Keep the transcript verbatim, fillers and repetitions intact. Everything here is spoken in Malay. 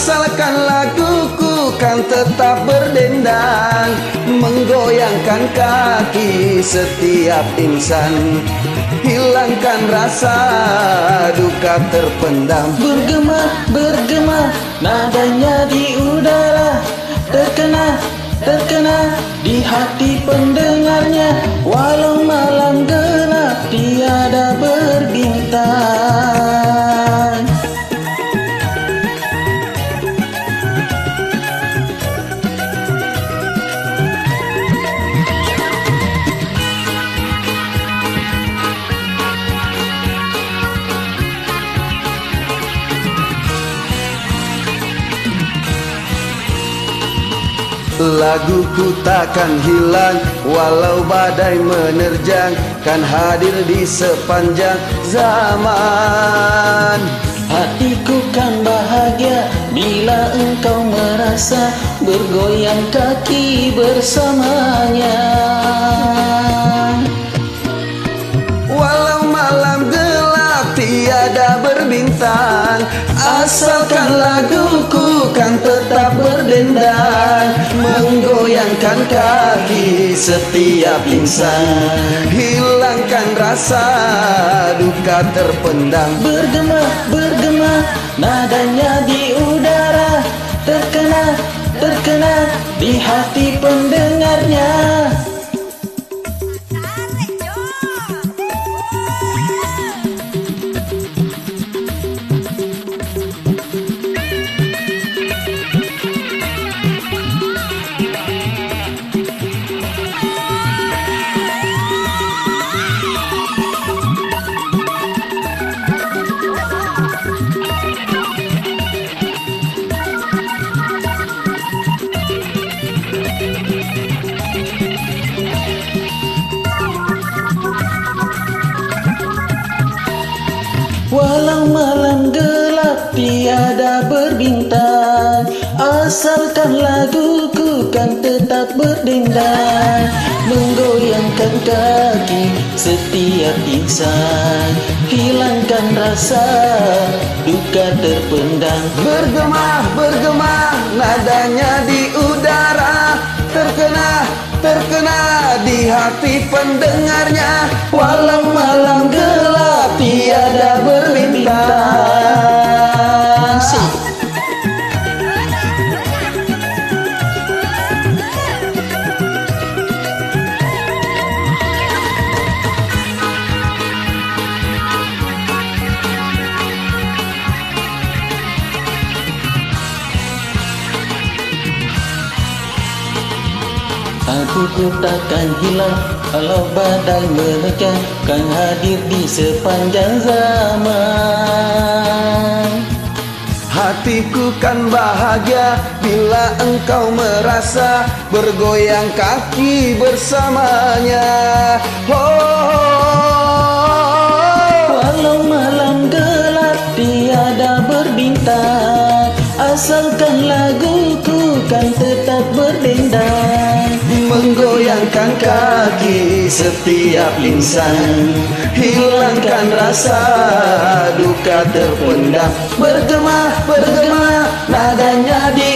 Asalkan laguku kan tetap berdendang, menggoyangkan kaki setiap insan, hilangkan rasa duka terpendam. Bergema, bergema, nadanya di udara, terkena, terkena di hati pendengarnya. Walau malam gelap tiada berbintang. Laguku takkan hilang walau badai menerjang, kan hadir di sepanjang zaman. Hatiku kan bahagia bila engkau merasa bergoyang kaki bersamanya. Walau malam gelap tiada berbintang, asalkan laguku kan tetap berdendang, menggoyangkan kaki setiap insan, hilangkan rasa duka terpendam. Bergema, bergema, nadanya di udara, terkena, terkena di hati pendengarnya. Walau malam gelap tiada berbintang, asalkan laguku kan tetap berdendang, menggoyangkan kaki setiap insan, hilangkan rasa duka terpendam. Bergema, bergema, nadanya di udara, terkena, terkena di hati pendengarnya. Walau malam gelap tiada berbintang. Aku takkan hilang kalau badai menerjang, kan hadir di sepanjang zaman. Hatiku kan bahagia bila engkau merasa bergoyang kaki bersamanya. Oh, walau malam gelap tiada berbintang, asalkan laguku kan tetap berdendang, menggoyangkan kaki setiap insan, hilangkan rasa duka terpendam. Bergema, bergema, nadanya di